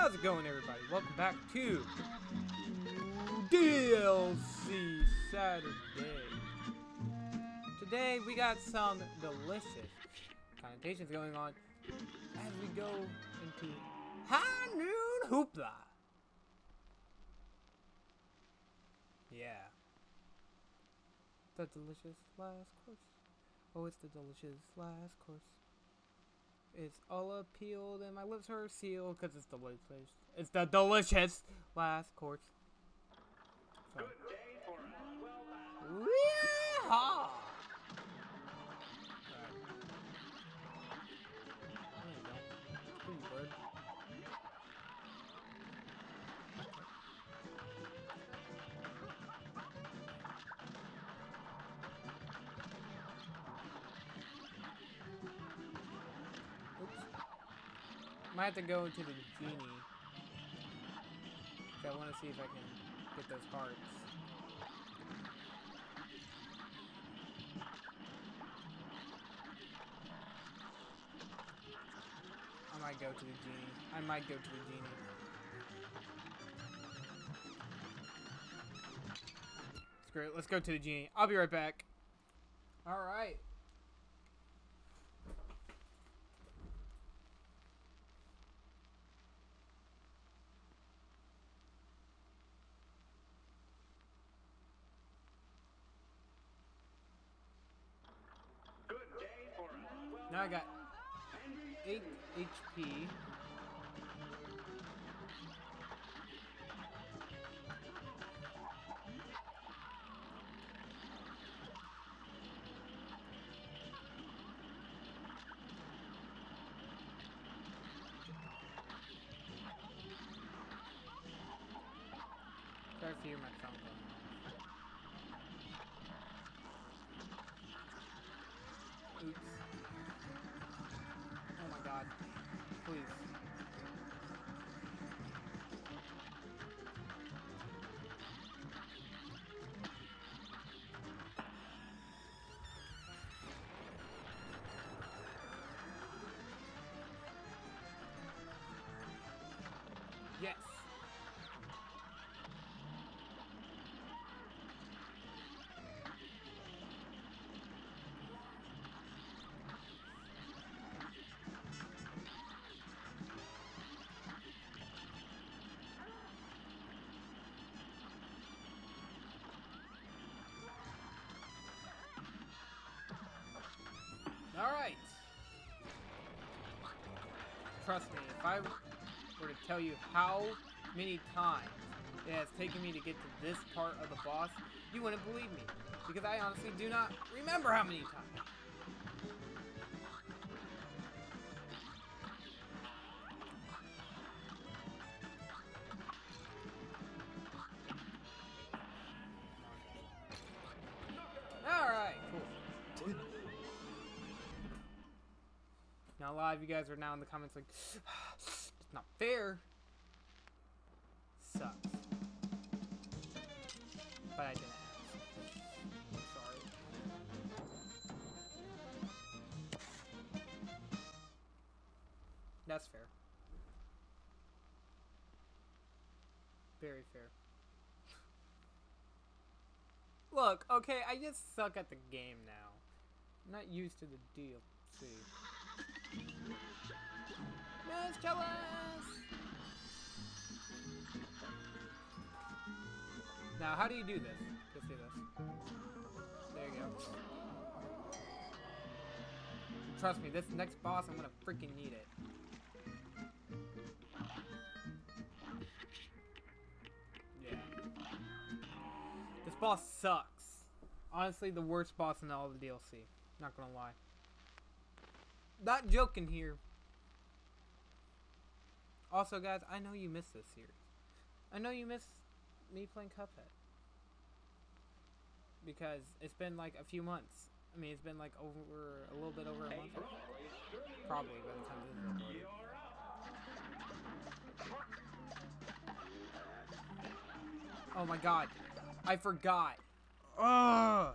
How's it going, everybody? Welcome back to DLC Saturday. Today we got some delicious connotations going on as we go into High Noon Hoopla. Yeah. The delicious last course. Oh, it's the delicious last course. It's all appealed and my lips are sealed because it's delicious. It's the delicious last course. So. Good day for us. Well, yeehaw! There you go. Pretty bird. Might have to go into the genie. I want to see if I can get those hearts. I might go to the genie. Screw it. Let's go to the genie. I'll be right back. Alright. Now I got 8 HP. Sorry if you hear my phone going off. Oops. Oh my god. Please. Yes. Alright. Trust me, if I were to tell you how many times it has taken me to get to this part of the boss, you wouldn't believe me. Because I honestly do not remember how many times. Alright, cool. Now, a lot of you guys are now in the comments like, it's not fair. Sucks. But I didn't ask. I'm sorry. That's fair. Very fair. Look, okay, I just suck at the game now. I'm not used to the DLC. Miss Chalice! Now, how do you do this? Let's do this. There you go. Trust me, this next boss, I'm gonna freaking need it. Yeah. This boss sucks. Honestly, the worst boss in all the DLC. Not gonna lie. Not joking here. Also, guys, I know you missed this series. I know you missed me playing Cuphead. Because it's been like a few months. I mean, it's been like over a little bit over a month. Probably by the time this is recorded. Oh my god. I forgot. Ugh.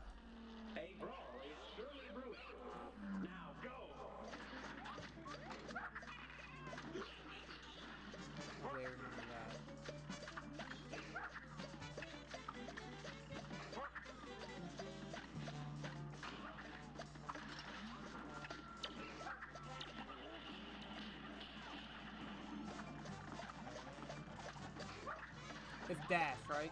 It's dash, right?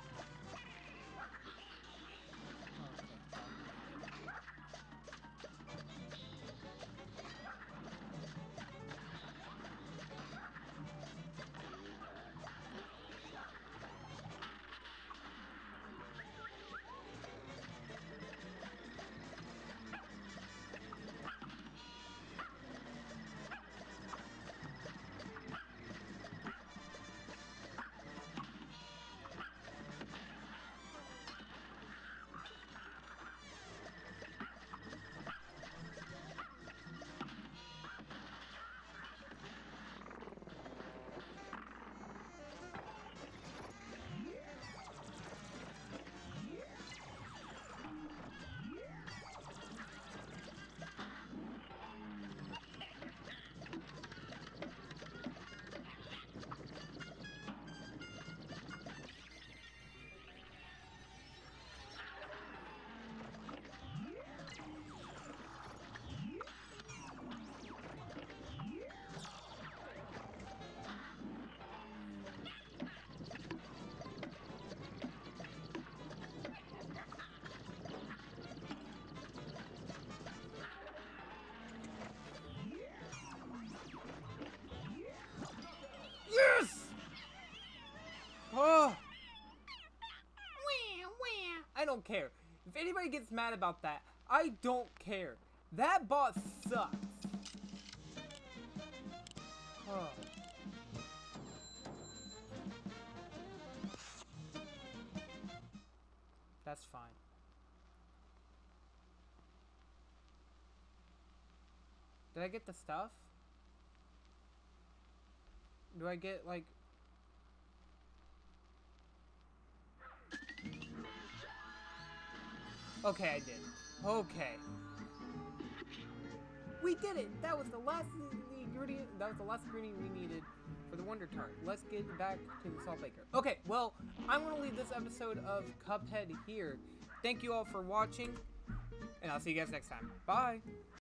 Yes! Oh! I don't care. If anybody gets mad about that, I don't care. That boss sucks. Oh. That's fine. Did I get the stuff? Do I get, like... Okay, I did. Okay. We did it! That was the last ingredient. That was the last ingredient we needed for the Wonder Tart. Let's get back to the Salt Baker. Okay, well, I'm gonna leave this episode of Cuphead here. Thank you all for watching, and I'll see you guys next time. Bye!